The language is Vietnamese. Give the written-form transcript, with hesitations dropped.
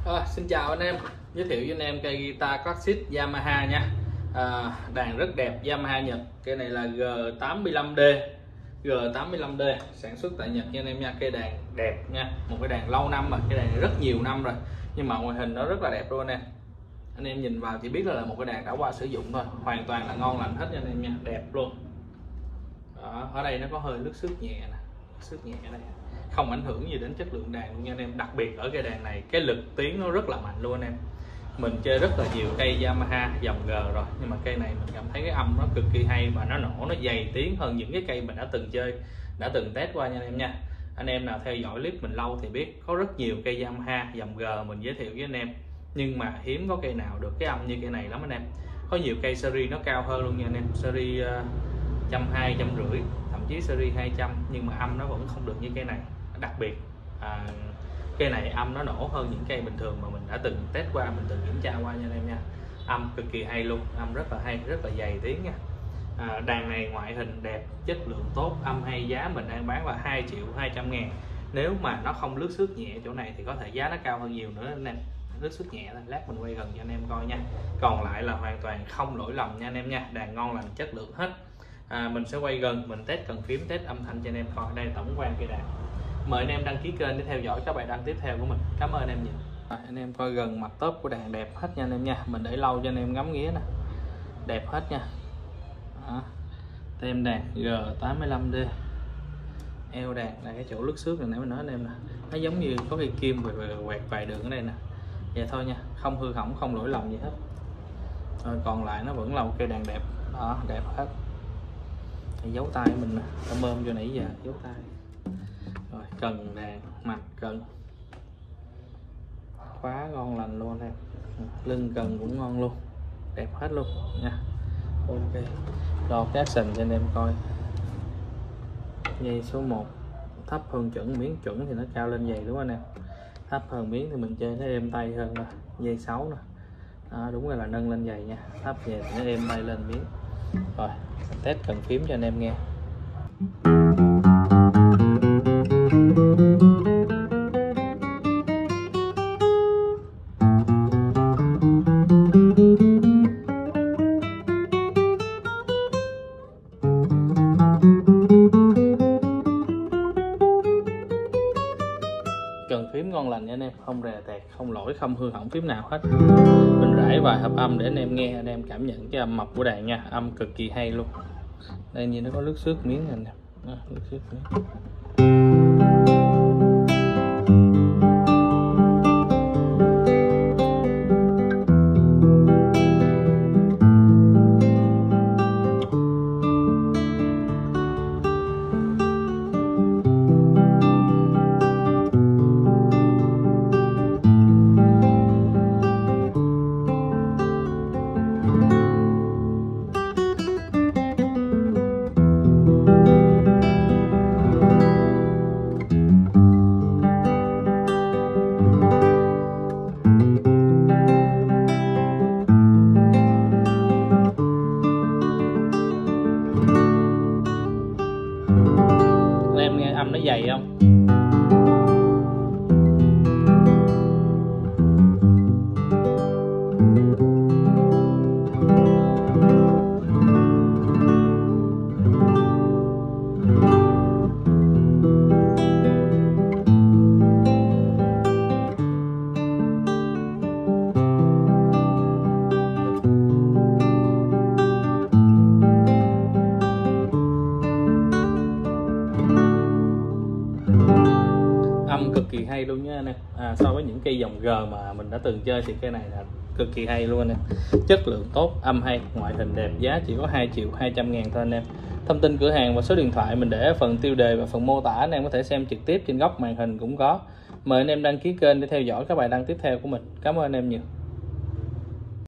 Xin chào anh em, giới thiệu với anh em cây guitar classic Yamaha nha. Đàn rất đẹp, Yamaha Nhật. Cây này là G85D sản xuất tại Nhật nha anh em nha. Cây đàn đẹp nha, một cái đàn lâu năm rồi, cây đàn này rất nhiều năm rồi nhưng mà ngoại hình nó rất là đẹp luôn nè. Anh em nhìn vào chỉ biết là một cái đàn đã qua sử dụng thôi, hoàn toàn là ngon lành hết nha anh em nha, đẹp luôn. Đó, ở đây nó có hơi nước xước nhẹ nè, xước nhẹ đây, không ảnh hưởng gì đến chất lượng đàn luôn nha anh em. Đặc biệt ở cây đàn này cái lực tiếng nó rất là mạnh luôn anh em. Mình chơi rất là nhiều cây Yamaha dòng G rồi nhưng mà cây này mình cảm thấy cái âm nó cực kỳ hay và nó nổ, nó dày tiếng hơn những cái cây mình đã từng chơi, đã từng test qua nha anh em nha. Anh em nào theo dõi clip mình lâu thì biết có rất nhiều cây Yamaha dòng G mình giới thiệu với anh em, nhưng mà hiếm có cây nào được cái âm như cây này lắm anh em. Có nhiều cây series nó cao hơn luôn nha anh em, series 120, 150, thậm chí series 200, nhưng mà âm nó vẫn không được như cây này. Đặc biệt cây này âm nó nổ hơn những cây bình thường mà mình đã từng test qua, mình từng kiểm tra qua nha anh em nha. Âm cực kỳ hay luôn, âm rất là hay, rất là dày tiếng nha. Đàn này ngoại hình đẹp, chất lượng tốt, âm hay, giá mình đang bán là 2.200.000. Nếu mà nó không lướt xước nhẹ chỗ này thì có thể giá nó cao hơn nhiều nữa anh em. Lướt xước nhẹ thôi, lát mình quay gần cho anh em coi nha. Còn lại là hoàn toàn không lỗi lầm nha anh em nha, đàn ngon lành, chất lượng hết. Mình sẽ quay gần, mình test cần phím, test âm thanh cho anh em coi. Đây là tổng quan cây đàn. Mời anh em đăng ký kênh để theo dõi các bài đăng tiếp theo của mình. Cảm ơn anh em nhiều. Anh em coi gần mặt top của đàn đẹp hết nha anh em nha. Mình để lâu cho anh em ngắm nghía nè, đẹp hết nha. Tem đàn G85D. Eo đàn là cái chỗ lướt xước này nãy mình nói anh em nè, nó giống như có cây kim quẹt vài đường ở đây nè. Vậy thôi nha, không hư hỏng, không lỗi lầm gì hết. Rồi còn lại nó vẫn là một cây đàn đẹp. Đó, đẹp hết. Dấu tay mình nè, cảm ơn vô nãy giờ dấu tay. Rồi cần đàn, mặt cần, khóa ngon lành luôn em, lưng cần cũng ngon luôn, đẹp hết luôn nha. Ok, đo cái action cho anh em coi. Dây số 1 thấp hơn chuẩn miếng, chuẩn thì nó cao lên dày đúng không anh em, thấp hơn miếng thì mình chơi nó êm tay hơn nè. Dây 6 nè, đúng rồi, là nâng lên dày nha, thấp về thì nó êm tay lên miếng. Rồi test cần phím cho anh em nghe. Cần phím ngon lành nha anh em, không rè tẹt, không lỗi, không hư hỏng phím nào hết. Mình rải vài hợp âm để anh em nghe, anh em cảm nhận cái âm mập của đàn nha, âm cực kỳ hay luôn. Đây như nó có nước xước miếng anh em, nước xước miếng. Em nghe âm nó dày không? Âm cực kỳ hay luôn nha anh em. So với những cây dòng G mà mình đã từng chơi thì cây này là cực kỳ hay luôn anh em. Chất lượng tốt, âm hay, ngoại hình đẹp, giá chỉ có 2.200.000 thôi anh em. Thông tin cửa hàng và số điện thoại mình để ở phần tiêu đề và phần mô tả, anh em có thể xem trực tiếp trên góc màn hình cũng có. Mời anh em đăng ký kênh để theo dõi các bài đăng tiếp theo của mình. Cảm ơn anh em nhiều.